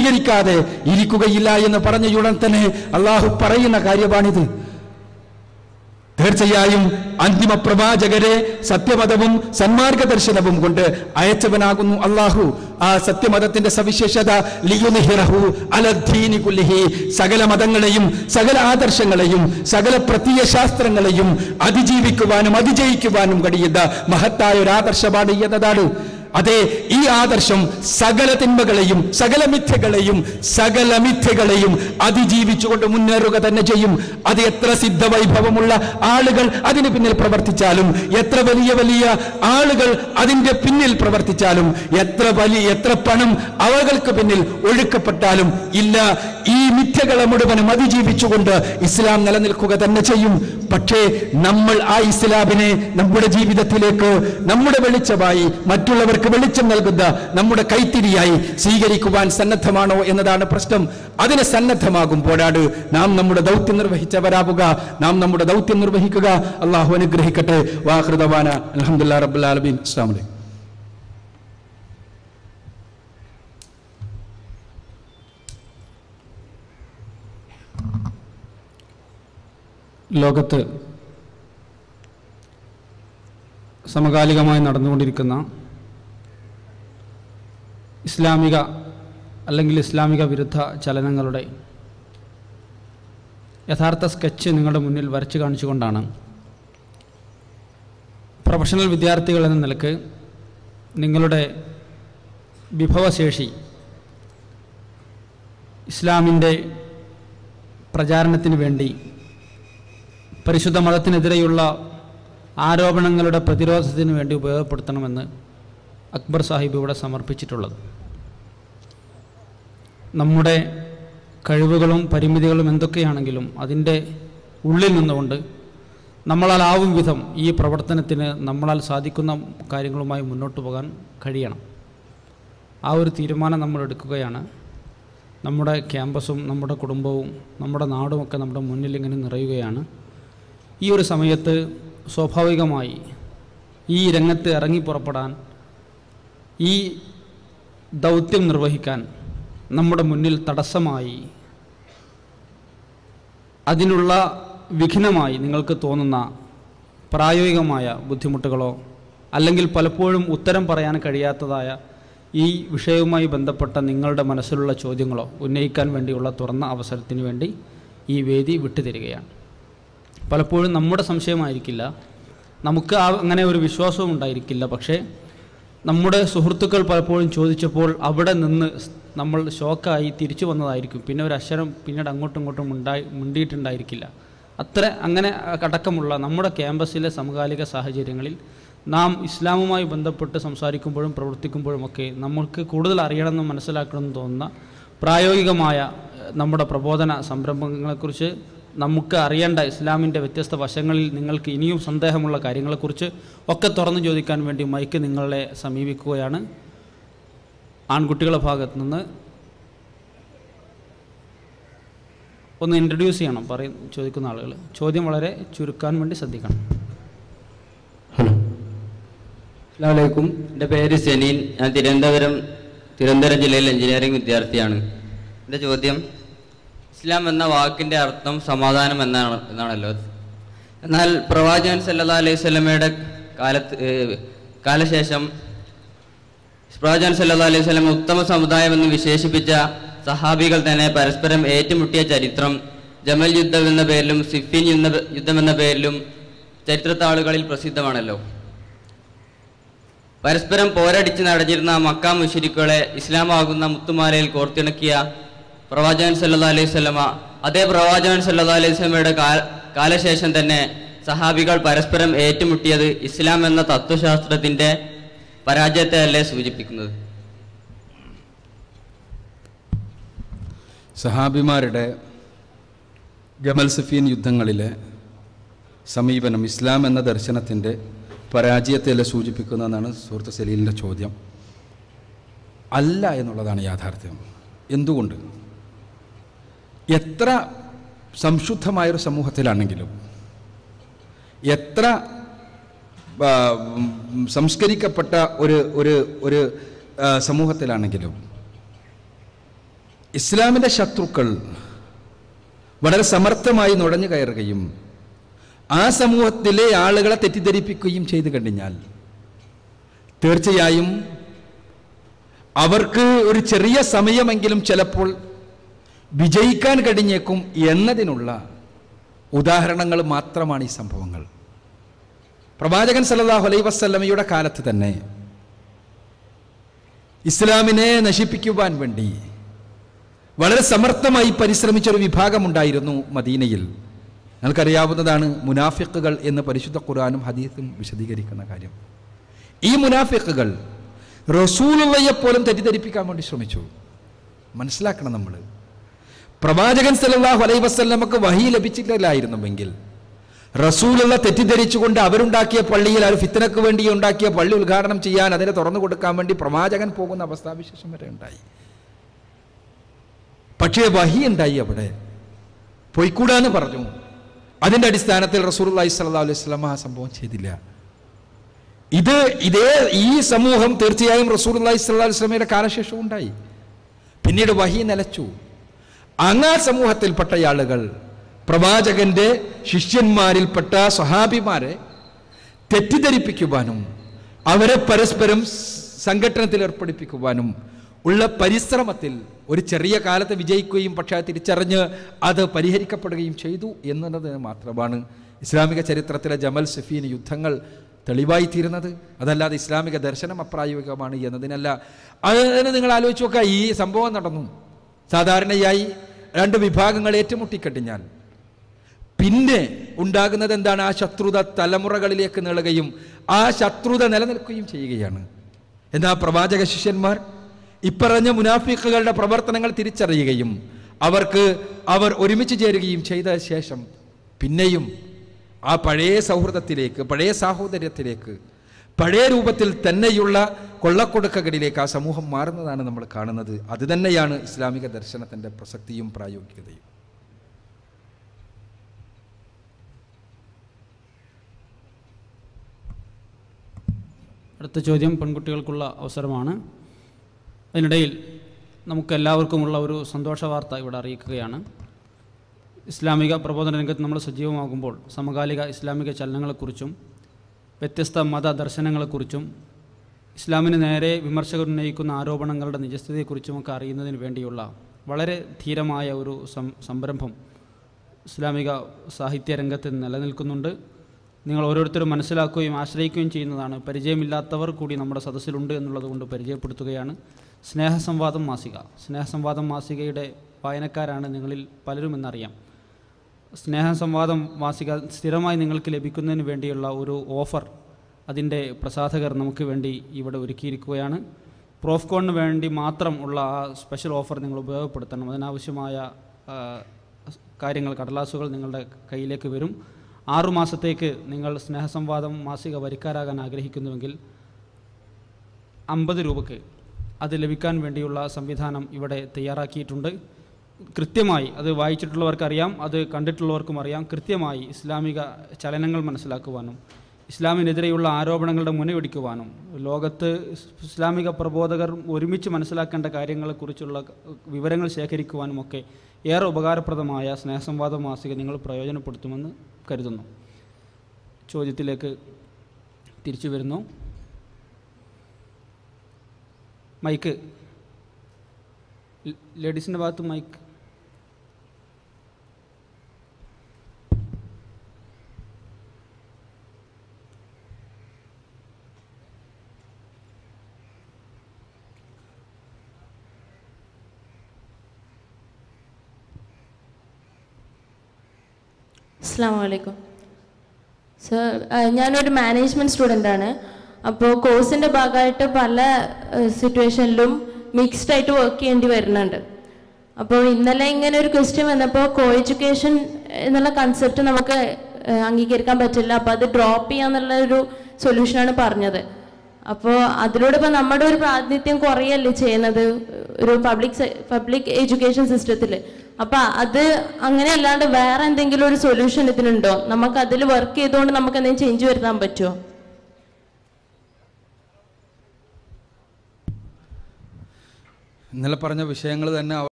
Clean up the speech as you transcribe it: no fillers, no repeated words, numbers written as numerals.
സ്വീകരിക്കാതെ ഇരിക്കുകയില്ല എന്ന് പറഞ്ഞയുടൻ തന്നെ അള്ളാഹു പറയുന്ന കാര്യമാണിത്. തീർച്ചയായും അന്തിമ പ്രവാചകരെ സത്യമതവും സന്മാർഗദർശനവും കൊണ്ട് അയച്ചവനാകുന്നു അള്ളാഹു. ആ സത്യമതത്തിന്റെ സവിശേഷത ലിയുദ്ഹിറഹു അലദ്ദീനി കുല്ലിഹി, സകല മതങ്ങളെയും സകല ആദർശങ്ങളെയും സകല പ്രത്യയശാസ്ത്രങ്ങളെയും അതിജീവിക്കുവാനും അതിജയിക്കുവാനും കഴിയുന്ന മഹത്തായ ഒരു ആദർശമാണ് എന്നതാണ്. അതെ, ഈ ആദർശം സകല തിന്മകളെയും സകല മിഥ്യകളെയും അതിജീവിച്ചുകൊണ്ട് മുന്നേറുക തന്നെ ചെയ്യും. അത് എത്ര സിദ്ധവൈഭവമുള്ള ആളുകൾ അതിന് പിന്നിൽ പ്രവർത്തിച്ചാലും, എത്ര വലിയ വലിയ ആളുകൾ അതിന്റെ പിന്നിൽ പ്രവർത്തിച്ചാലും, എത്ര പണം അവർക്ക് പിന്നിൽ ഒഴുക്കപ്പെട്ടാലും ഇല്ല, ഈ മിഥ്യകളെ മുഴുവനും അതിജീവിച്ചുകൊണ്ട് ഇസ്ലാം നിലനിൽക്കുക തന്നെ ചെയ്യും. പക്ഷേ നമ്മൾ ആ ഇസ്ലാമിനെ നമ്മുടെ ജീവിതത്തിലേക്ക് നമ്മുടെ വെളിച്ചമായി, മറ്റുള്ളവർക്ക് വെളിച്ചം നൽകുന്ന നമ്മുടെ കൈത്തിരിയായി സ്വീകരിക്കുവാൻ സന്നദ്ധമാണോ എന്നതാണ് പ്രശ്നം. അതിന് സന്നദ്ധമാകുമ്പോഴാണ് നാം നമ്മുടെ ദൗത്യം നിർവഹിച്ചവരാവുക, നാം നമ്മുടെ ദൗത്യം നിർവഹിക്കുക. അള്ളാഹു അനുഗ്രഹിക്കട്ടെ. വാഖിറു ദഅ്വാന അൽഹംദുലില്ലാഹി റബ്ബിൽ ആലമീൻ. അസ്സലാമു അലൈക്കും. ലോകത്ത് സമകാലികമായി നടന്നുകൊണ്ടിരിക്കുന്ന ഇസ്ലാമിക അല്ലെങ്കിൽ ഇസ്ലാമിക വിരുദ്ധ ചലനങ്ങളുടെ യഥാർത്ഥ സ്കെച്ച് നിങ്ങളുടെ മുന്നിൽ വരച്ചു കാണിച്ചുകൊണ്ടാണ് പ്രൊഫഷണൽ വിദ്യാർത്ഥികൾ എന്ന നിലക്ക് നിങ്ങളുടെ വിഭവശേഷി ഇസ്ലാമിൻ്റെ പ്രചാരണത്തിന് വേണ്ടി, പരിശുദ്ധ മതത്തിനെതിരെയുള്ള ആരോപണങ്ങളുടെ പ്രതിരോധത്തിന് വേണ്ടി ഉപയോഗപ്പെടുത്തണമെന്ന് അക്ബർ സാഹിബ് ഇവിടെ സമർപ്പിച്ചിട്ടുള്ളത്. നമ്മുടെ കഴിവുകളും പരിമിതികളും എന്തൊക്കെയാണെങ്കിലും അതിൻ്റെ ഉള്ളിൽ നിന്നുകൊണ്ട് നമ്മളാലാവും വിധം ഈ പ്രവർത്തനത്തിന് നമ്മളാൽ സാധിക്കുന്ന കാര്യങ്ങളുമായി മുന്നോട്ട് പോകാൻ കഴിയണം. ആ ഒരു തീരുമാനം നമ്മൾ എടുക്കുകയാണ്. നമ്മുടെ ക്യാമ്പസും നമ്മുടെ കുടുംബവും നമ്മുടെ നാടുമൊക്കെ നമ്മുടെ മുന്നിൽ ഇങ്ങനെ നിറയുകയാണ്. ഈ ഒരു സമയത്ത് സ്വാഭാവികമായി ഈ രംഗത്ത് ഇറങ്ങി പുറപ്പെടാൻ, ഈ ദൗത്യം നിർവഹിക്കാൻ നമ്മുടെ മുന്നിൽ തടസ്സമായി, അതിനുള്ള വിഘ്നമായി നിങ്ങൾക്ക് തോന്നുന്ന പ്രായോഗികമായ ബുദ്ധിമുട്ടുകളോ അല്ലെങ്കിൽ പലപ്പോഴും ഉത്തരം പറയാൻ കഴിയാത്തതായ ഈ വിഷയവുമായി ബന്ധപ്പെട്ട നിങ്ങളുടെ മനസ്സിലുള്ള ചോദ്യങ്ങളോ ഉന്നയിക്കാൻ വേണ്ടിയുള്ള തുറന്ന അവസരത്തിന് വേണ്ടി ഈ വേദി വിട്ടുതരികയാണ്. പലപ്പോഴും നമ്മുടെ സംശയമായിരിക്കില്ല, നമുക്ക് അങ്ങനെ ഒരു വിശ്വാസവും ഉണ്ടായിരിക്കില്ല. പക്ഷേ നമ്മുടെ സുഹൃത്തുക്കൾ പലപ്പോഴും ചോദിച്ചപ്പോൾ അവിടെ നിന്ന് നമ്മൾ ഷോക്കായി തിരിച്ചു വന്നതായിരിക്കും. പിന്നെ ഒരു അക്ഷരം പിന്നീട് അങ്ങോട്ടും ഇങ്ങോട്ടും മുണ്ടിയിട്ടുണ്ടായിരിക്കില്ല. അങ്ങനെ അടക്കമുള്ള നമ്മുടെ ക്യാമ്പസിലെ സമകാലിക സാഹചര്യങ്ങളിൽ നാം ഇസ്ലാമുമായി ബന്ധപ്പെട്ട് സംസാരിക്കുമ്പോഴും പ്രവർത്തിക്കുമ്പോഴുമൊക്കെ നമ്മൾക്ക് കൂടുതൽ അറിയണമെന്നും മനസ്സിലാക്കണമെന്ന് തോന്നുന്ന പ്രായോഗികമായ നമ്മുടെ പ്രബോധന സംരംഭങ്ങളെക്കുറിച്ച്, നമുക്ക് അറിയേണ്ട ഇസ്ലാമിൻ്റെ വ്യത്യസ്ത വശങ്ങളിൽ നിങ്ങൾക്ക് ഇനിയും സന്ദേഹമുള്ള കാര്യങ്ങളെക്കുറിച്ച് ഒക്കെ തുറന്നു ചോദിക്കാൻ വേണ്ടി മൈക്ക് നിങ്ങളെ സമീപിക്കുകയാണ്. ആൺകുട്ടികളുടെ ഭാഗത്തു നിന്ന് ഒന്ന് ഇൻട്രൊഡ്യൂസ് ചെയ്യണം ചോദിക്കുന്ന ആളുകൾ. ചോദ്യം വളരെ ചുരുക്കാൻ വേണ്ടി ശ്രദ്ധിക്കണം. ഹലോ, അസ്സലാമു അലൈക്കും. എൻ്റെ പേര് സെനീൻ. ഞാൻ തിരുവനന്തപുരം ജില്ലയിൽ എഞ്ചിനീയറിംഗ് വിദ്യാർത്ഥിയാണ്. എൻ്റെ ചോദ്യം, ഇസ്ലാം എന്ന വാക്കിൻ്റെ അർത്ഥം സമാധാനം എന്നാണല്ലോ. എന്നാൽ പ്രവാചകൻ സല്ലല്ലാഹു അലൈഹി വസല്ലമയുടെ കാലശേഷം പ്രവാചകൻ സല്ലല്ലാഹു അലൈഹി വസല്ലം ഉത്തമ സമുദായം എന്ന് വിശേഷിപ്പിച്ച സഹാബികൾ തന്നെ പരസ്പരം ഏറ്റുമുട്ടിയ ചരിത്രം ജമൽ യുദ്ധം എന്ന പേരിലും സിഫീൻ യുദ്ധം എന്ന പേരിലും ചരിത്രത്താളുകളിൽ പ്രസിദ്ധമാണല്ലോ. പരസ്പരം പോരടിച്ച് നടന്നിരുന്ന മക്ക മുശ്രിക്കുകളെ ഇസ്ലാമാകുന്ന മുത്തുമാലയിൽ കോർത്തിണക്കിയ പ്രവാചകൻ സല്ലല്ലാഹു അലൈഹി വസല്ലമ, അതേ പ്രവാചകൻ സല്ലല്ലാഹു അലൈഹി വസല്ലമയുടെ കാലശേഷം തന്നെ സഹാബികൾ പരസ്പരം ഏറ്റുമുട്ടിയത് ഇസ്ലാം എന്ന തത്വശാസ്ത്രത്തിന്റെ പരാജയത്തെ അല്ലേ സൂചിപ്പിക്കുന്നത്? സഹാബിമാരുടെ ജമൽ സിഫീൻ യുദ്ധങ്ങളിലെ സമീപനം ഇസ്ലാം എന്ന ദർശനത്തിൻ്റെ പരാജയത്തെയല്ലേ സൂചിപ്പിക്കുന്നതെന്നാണ് സുഹൃത്ത് സലീലിൻ്റെ ചോദ്യം. അല്ല എന്നുള്ളതാണ് യാഥാർത്ഥ്യം. എന്തുകൊണ്ട്? എത്ര സംശുദ്ധമായൊരു സമൂഹത്തിലാണെങ്കിലും, എത്ര സംസ്കരിക്കപ്പെട്ട ഒരു സമൂഹത്തിലാണെങ്കിലും ഇസ്ലാമിൻ്റെ ശത്രുക്കൾ വളരെ സമർത്ഥമായി നുഴഞ്ഞു കയറുകയും ആ സമൂഹത്തിലെ ആളുകളെ തെറ്റിദ്ധരിപ്പിക്കുകയും ചെയ്തു കഴിഞ്ഞാൽ തീർച്ചയായും അവർക്ക് ഒരു ചെറിയ സമയമെങ്കിലും ചിലപ്പോൾ വിജയിക്കാൻ കഴിഞ്ഞേക്കും എന്നതിനുള്ള ഉദാഹരണങ്ങൾ മാത്രമാണ് ഈ സംഭവങ്ങൾ. പ്രവാചകൻ സല്ലല്ലാഹു അലൈഹി വസല്ലമയുടെ കാലത്ത് തന്നെ ഇസ്ലാമിനെ നശിപ്പിക്കുവാൻ വേണ്ടി വളരെ സമർത്ഥമായി പരിശ്രമിച്ചൊരു വിഭാഗമുണ്ടായിരുന്നു മദീനയിൽ. നിങ്ങൾക്കറിയാവുന്നതാണ് മുനാഫിക്കുകൾ എന്ന് പരിശുദ്ധ ഖുർആനും ഹദീസും വിശദീകരിക്കുന്ന കാര്യം. ഈ മുനാഫിക്കുകൾ റസൂലുള്ളയെ പോലും തെറ്റിദ്ധരിപ്പിക്കാൻ വേണ്ടി ശ്രമിച്ചു. മനസ്സിലാക്കണം, നമ്മൾ പ്രവാചകൻ സല്ലല്ലാഹു അലൈഹി വസല്ലമക്ക് വഹി ലഭിച്ചിട്ടില്ലായിരുന്നുവെങ്കിൽ റസൂലുള്ള തെറ്റിദ്ധരിച്ചുകൊണ്ട് അവരുണ്ടാക്കിയ പള്ളിയിൽ അവർ ഫിത്നക്ക് വേണ്ടി ഉണ്ടാക്കിയ പള്ളി ഉദ്ഘാടനം ചെയ്യാൻ, അതിനെ തുറന്നു കൊടുക്കാൻ വേണ്ടി പ്രവാചകൻ പോകുന്ന അവസ്ഥാവിശേഷം വരെ ഉണ്ടായി. പക്ഷേ വഹി ഉണ്ടായി, അവിടെ പോയിക്കൂടാന്ന് പറഞ്ഞു. അതിൻ്റെ അടിസ്ഥാനത്തിൽ റസൂലുള്ളാഹി സ്വല്ലല്ലാഹു അലൈഹി വസല്ലം ആ സംഭവം ചെയ്തില്ല. ഈ സമൂഹം തീർച്ചയായും റസൂലുള്ളാഹി സ്വല്ലല്ലാഹു അലൈഹി വസല്ലമയുടെ കാലശേഷം ഉണ്ടായി. പിന്നീട് വഹി നിലച്ചു. അങ്ങാ സമൂഹത്തിൽപ്പെട്ട ആളുകൾ പ്രവാചകന്റെ ശിഷ്യന്മാരിൽപ്പെട്ട സ്വഹാബിമാരെ തെറ്റിദ്ധരിപ്പിക്കുവാനും അവരെ പരസ്പരം സംഘട്ടനത്തിൽ ഏർപ്പെടുപ്പിക്കുവാനും ഉള്ള പരിശ്രമത്തിൽ ഒരു ചെറിയ കാലത്ത് വിജയിക്കുകയും പക്ഷേ തിരിച്ചറിഞ്ഞ് അത് പരിഹരിക്കപ്പെടുകയും ചെയ്തു എന്നുള്ളത് മാത്രമാണ് ഇസ്ലാമിക ചരിത്രത്തിലെ ജമൽ സഫീൻ യുദ്ധങ്ങൾ തെളിവായിത്തീരുന്നത്. അതല്ലാതെ ഇസ്ലാമിക ദർശനം അപ്രായോഗികമാണ് എന്നതിനല്ല. അതിന് നിങ്ങൾ ആലോചിച്ച് നോക്കുക, ഈ സംഭവം നടന്നു. സാധാരണയായി രണ്ട് വിഭാഗങ്ങൾ ഏറ്റുമുട്ടിക്കഴിഞ്ഞാൽ പിന്നെ ഉണ്ടാകുന്നത് എന്താണ്? ആ ശത്രുത തലമുറകളിലേക്ക് നീളുകയും ആ ശത്രുത നിലനിൽക്കുകയും ചെയ്യുകയാണ്. എന്നാൽ പ്രവാചക ശിഷ്യന്മാർ ഇപ്പറഞ്ഞ മുനാഫിക്കുകളുടെ പ്രവർത്തനങ്ങൾ തിരിച്ചറിയുകയും അവർ ഒരുമിച്ച് ചേരുകയും ചെയ്ത ശേഷം പിന്നെയും ആ പഴയ സൗഹൃദത്തിലേക്ക്, പഴയ സാഹോദര്യത്തിലേക്ക്, പഴയ രൂപത്തിൽ തന്നെയുള്ള കൊള്ളക്കൊടുക്കകളിലേക്ക് ആ സമൂഹം മാറുന്നതാണ് നമ്മൾ കാണുന്നത്. അത് തന്നെയാണ് ഇസ്ലാമിക ദർശനത്തിൻ്റെ പ്രസക്തിയും പ്രായോഗികതയും. അടുത്ത ചോദ്യം പെൺകുട്ടികൾക്കുള്ള അവസരമാണ്. അതിനിടയിൽ നമുക്കെല്ലാവർക്കുമുള്ള ഒരു സന്തോഷ വാർത്ത ഇവിടെ അറിയിക്കുകയാണ്. ഇസ്ലാമിക പ്രബോധന രംഗത്ത് നമ്മൾ സജീവമാകുമ്പോൾ സമകാലിക ഇസ്ലാമിക ചലനങ്ങളെക്കുറിച്ചും വ്യത്യസ്ത മത ദർശനങ്ങളെക്കുറിച്ചും ഇസ്ലാമിന് നേരെ വിമർശകർ ഉന്നയിക്കുന്ന ആരോപണങ്ങളുടെ നിജസ്ഥിതിയെക്കുറിച്ചുമൊക്കെ അറിയുന്നതിന് വേണ്ടിയുള്ള വളരെ ധീരമായ ഒരു സംരംഭം ഇസ്ലാമിക സാഹിത്യ രംഗത്ത് നിലനിൽക്കുന്നുണ്ട്. നിങ്ങൾ ഓരോരുത്തരും മനസ്സിലാക്കുകയും ആശ്രയിക്കുകയും ചെയ്യുന്നതാണ്. പരിചയമില്ലാത്തവർ കൂടി നമ്മുടെ സദസ്സിലുണ്ട് എന്നുള്ളത് കൊണ്ട് പരിചയപ്പെടുത്തുകയാണ്. സ്നേഹസംവാദം മാസിക. സ്നേഹസംവാദം മാസികയുടെ വായനക്കാരാണ് നിങ്ങളിൽ പലരും എന്നറിയാം. സ്നേഹസംവാദം മാസിക സ്ഥിരമായി നിങ്ങൾക്ക് ലഭിക്കുന്നതിന് വേണ്ടിയുള്ള ഒരു ഓഫർ അതിൻ്റെ പ്രസാധകർ നമുക്ക് വേണ്ടി ഇവിടെ ഒരുക്കിയിരിക്കുകയാണ്. പ്രോഫ്കോണിന് വേണ്ടി മാത്രം ഉള്ള ആ സ്പെഷ്യൽ ഓഫർ നിങ്ങൾ ഉപയോഗപ്പെടുത്തണം. അതിനാവശ്യമായ കാര്യങ്ങൾ, കടലാസുകൾ നിങ്ങളുടെ കയ്യിലേക്ക് വരും. 6 മാസത്തേക്ക് നിങ്ങൾ സ്നേഹസംവാദം മാസിക വരിക്കാരാകാൻ ആഗ്രഹിക്കുന്നുവെങ്കിൽ 50 രൂപയ്ക്ക് അത് ലഭിക്കാൻ വേണ്ടിയുള്ള സംവിധാനം ഇവിടെ തയ്യാറാക്കിയിട്ടുണ്ട്. കൃത്യമായി അത് വായിച്ചിട്ടുള്ളവർക്കറിയാം, അത് കണ്ടിട്ടുള്ളവർക്കും അറിയാം. കൃത്യമായി ഇസ്ലാമിക ചലനങ്ങൾ മനസ്സിലാക്കുവാനും ഇസ്ലാമിനെതിരെയുള്ള ആരോപണങ്ങളുടെ മുനയൊടിക്കുവാനും ലോകത്ത് ഇസ്ലാമിക പ്രബോധകർ ഒരുമിച്ച് മനസ്സിലാക്കേണ്ട കാര്യങ്ങളെക്കുറിച്ചുള്ള വിവരങ്ങൾ ശേഖരിക്കുവാനുമൊക്കെ ഏറെ ഉപകാരപ്രദമായ സ്നേഹസംവാദ മാസിക നിങ്ങൾ പ്രയോജനപ്പെടുത്തുമെന്ന് കരുതുന്നു. ചോദ്യത്തിലേക്ക് തിരിച്ചു വരുന്നു. മൈക്ക്, ലേഡീസിൻ്റെ ഭാഗത്ത് മൈക്ക്. അസ്സലാമു അലൈക്കും സർ. ഞാനൊരു മാനേജ്മെൻറ്റ് സ്റ്റുഡൻ്റാണ്. അപ്പോൾ കോഴ്സിൻ്റെ ഭാഗമായിട്ട് പല സിറ്റുവേഷനിലും മിക്സ്ഡ് ആയിട്ട് വർക്ക് ചെയ്യേണ്ടി വരുന്നുണ്ട്. അപ്പോൾ ഇന്നലെ ഇങ്ങനെ ഒരു ക്വസ്റ്റ്യൻ വന്നപ്പോൾ കോ എഡ്യൂക്കേഷൻ എന്നുള്ള കൺസെപ്റ്റ് നമുക്ക് അംഗീകരിക്കാൻ പറ്റില്ല, അപ്പോൾ അത് ഡ്രോപ്പ് ചെയ്യാന്നുള്ള ഒരു സൊല്യൂഷനാണ് പറഞ്ഞത്. അപ്പോൾ അതിലൂടെ ഇപ്പോൾ നമ്മുടെ ഒരു പ്രാതിനിധ്യം കുറയല്ലേ ചെയ്യുന്നത് ഒരു പബ്ലിക് എഡ്യൂക്കേഷൻ സിസ്റ്റത്തിൽ. അപ്പം അത് അങ്ങനെ അല്ലാണ്ട് വേറെ എന്തെങ്കിലും ഒരു സൊല്യൂഷൻ ഇതിനുണ്ടോ? നമുക്ക് അതിൽ വർക്ക് ചെയ്തുകൊണ്ട് നമുക്ക് എന്തെങ്കിലും ചേഞ്ച് വരുത്താൻ പറ്റുമോ? ഇന്നലെ പറഞ്ഞ വിഷയങ്ങൾ തന്നെ